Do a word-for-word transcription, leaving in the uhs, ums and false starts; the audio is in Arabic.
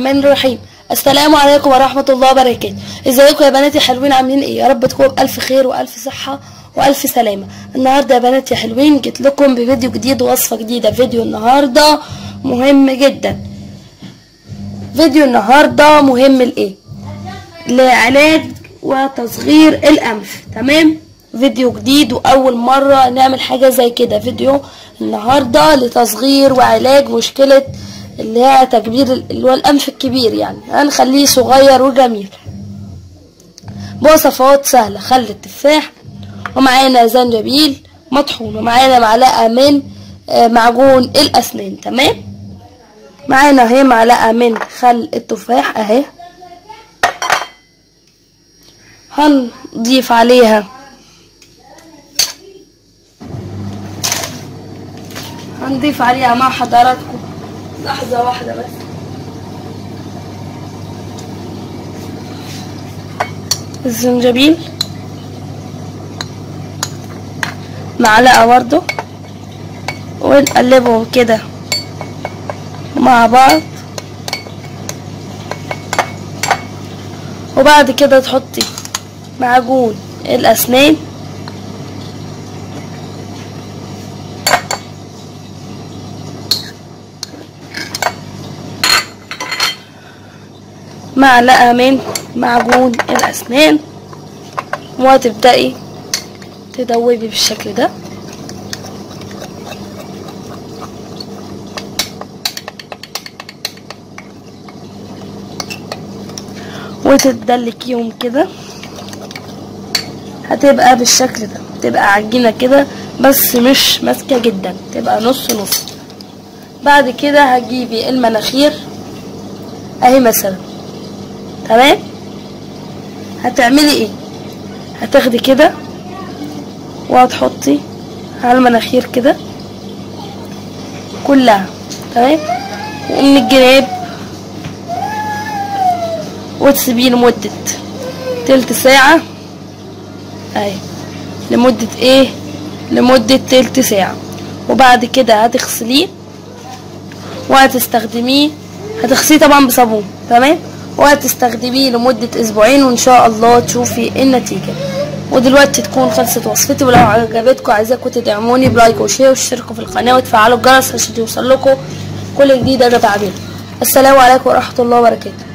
الرحمن الرحيم. السلام عليكم ورحمة الله وبركاته. ازيكم يا بناتي حلوين؟ عاملين ايه؟ يا رب تكونوا بألف خير وألف صحة وألف سلامة. النهارده يا بناتي حلوين جيت لكم بفيديو جديد ووصفة جديدة. فيديو النهارده مهم جدا. فيديو النهارده مهم لايه؟ لعلاج وتصغير الأنف. تمام؟ فيديو جديد وأول مرة نعمل حاجة زي كده. فيديو النهارده لتصغير وعلاج مشكلة اللي هي تكبير اللي هو الأنف الكبير، يعني هنخليه صغير وجميل بوصفات سهلة. خل التفاح، ومعانا زنجبيل مطحون، ومعانا معلقة من معجون الأسنان. تمام؟ معانا اهي معلقة من خل التفاح اهي. هنضيف عليها هنضيف عليها مع حضراتكم لحظة واحدة بس. الزنجبيل معلقة برضو، ونقلبهم كده مع بعض. وبعد كده تحطي معجون الأسنان معلقة من معجون الأسنان، وهتبدأي تدوبي بالشكل ده. وتدلكيهم كده، هتبقى بالشكل ده. تبقى عجينة كده بس مش ماسكة جدا، تبقى نص نص. بعد كده هتجيبي المناخير اهي مثلا. تمام؟ هتعملي ايه؟ هتاخدي كده وهتحطي على المناخير كده كلها. تمام؟ ومن الجناب وتسيبيه لمدة تلت ساعة اهي. لمدة ايه؟ لمدة تلت ساعة. وبعد كده هتغسليه وهتستخدميه. هتغسليه طبعا بصابون. تمام؟ وهتستخدميه لمدة اسبوعين، وان شاء الله تشوفي النتيجة. ودلوقتي تكون خلصت وصفتي. ولو عجبتكم عايزاكم تدعموني بلايك وشير واشتركوا في القناة وتفعلوا الجرس عشان يوصل لكم كل جديد انا بعمله. السلام عليكم ورحمة الله وبركاته.